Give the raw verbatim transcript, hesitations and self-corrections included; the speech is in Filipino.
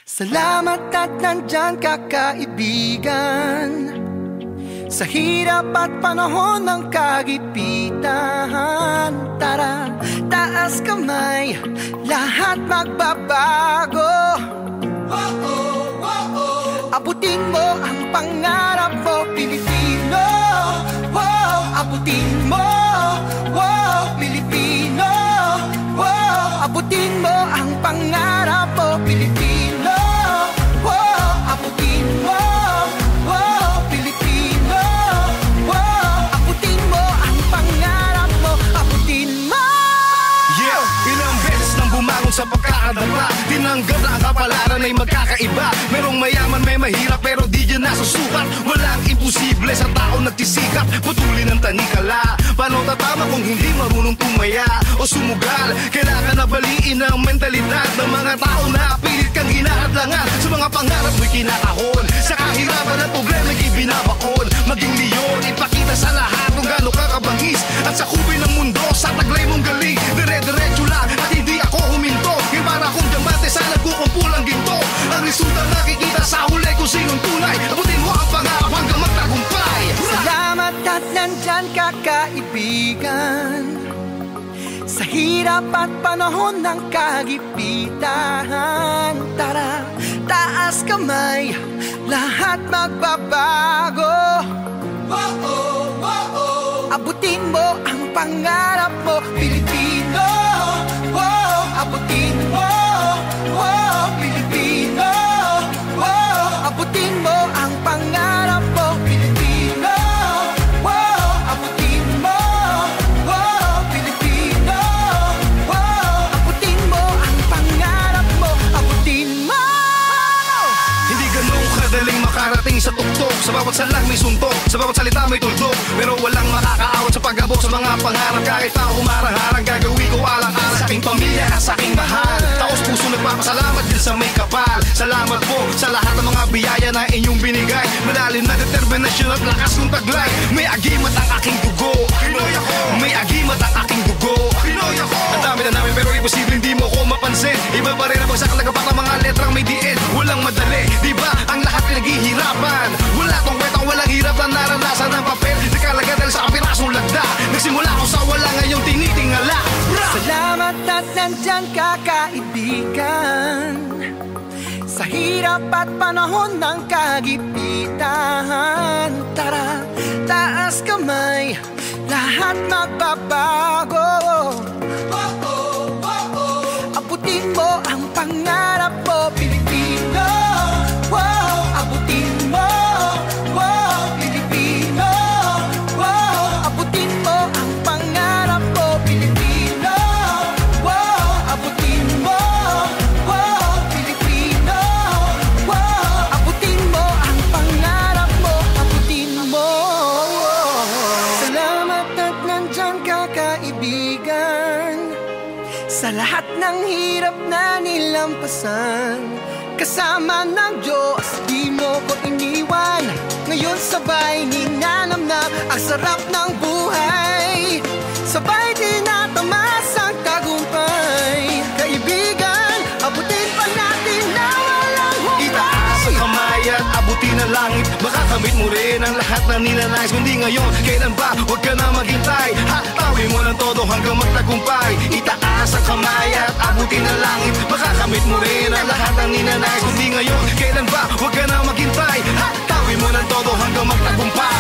Salamat at nandyan ka, kaibigan, sa hirap at panahon ng kagipitan. Tara, taas kamay, lahat magbabago. Abutin mo ang pangarap mo, Pilipino. Abutin mo, Pilipino. Abutin mo ang pangarap mo, Pilipino. Abutin mo, Pilipino. Abutin mo ang pangarap mo, abutin mo. Yeah, ilang beses nang bumangon sa pagkakadapa, tinanggap na ang kapalaran ay magkakaiba. Merong mayaman, may mahirap, pero di dyan nasusukat. Walang imposible sa tao nagtisikap, putulin ang tanikala. Paano tatama kung hindi marunong tumaya o sumugal? Kailangan na baliin ang mentalidad ng mga tao na pilit kang hinahadlangan sa mga pangarap mo'y kinakahon. Sa kahirapan at problema'y ibinabakon. Maging leon, ipakita sa lahat kung gaano ka kabangis. At sa kubay ng mundo, sa taglay mong galing, dire-diretso lang at hindi ako huminto. Yung para akong diamante sa nagkukumpulang ginto. Ang resulta nakikita sa huli kung sinong tunay. Abutin mo ang pangarap hanggang magtagumpay. Salamat at nandyan ka, kaibigan, sa hirap at panahon ng kagipitan. Tara, taas kamay, lahat magbabago. Abutin mo ang pangarap mo, Pilipino. Abutin mo, Pilipino. Abutin mo ang pangarap mo, Pilipino. Abutin mo, Pilipino. Abutin mo ang pangarap mo, abutin mo. Hindi ganun kadaling makarating sa tuktok. Sa bawat salag may suntok, sa bawat salita may tuldok. Pero walang makakaawat sa pag-abot sa mga pangarap. Kahit pa humarang-harang, gagawin ko alang-alang sa aking pamilya at sa aking mahal. Taos puso nagpapasalamat din sa may kapal. Salamat po sa lahat ng mga biyaya na inyong binigay. Malalim na determinasyon at lakas kong taglay. May agimat ang aking dugo, Pinoy ako. May agimat ang aking dugo, Pinoy ako. Ang dami na namin pero imposible hindi mo ko mapansin. Iba pa rin ang bagsak nagapak ng mga letrang may diin. Walang madali, diba ang lahat pinaghihirapan. Wala tong kwentang walang hirap na naranasan ng papel. Nakalaga dahil sa kapirasong lagda. Nagsimula ako sa wala, ngayong tinitingala. Bra! Salamat at nandyan ka, kaibigan, sa hirap at panahon ng kagipitan. Tara, taas kamay, lahat magbabago. Abutin mo ang pangarap mo, Pilipino. Abutin mo, Pilipino. Abutin mo ang pangarap mo, Pilipino. Abutin mo, Pilipino. Abutin mo ang pangarap mo, abutin mo. Salamat at nandyan ka, kaibigan, sa lahat ng hirap na nilampasan. Kasama ng Diyos, di mo ko iniwan. Ngayon sabay ninanamnam ang sarap ng buhay. Sabay tinatamas ang tagumpay. Kaibigan, abutin pa natin na walang humpay. Itaas ang kamay at abutin ang langit. Makakamit mo rin ang lahat na ninanais. Kundi ngayon, kailan ba? Huwag ka na maghintay. Hatawin mo ng todo hanggang magtagumpay. Itaas ang kamay at abutin ang langit. Makakamit mo rin ang lahat ng ninanais. Kundi ngayon, kailan ba? Huwag ka na maghintay. Hatawin mo ng todo hanggang magtagumpay.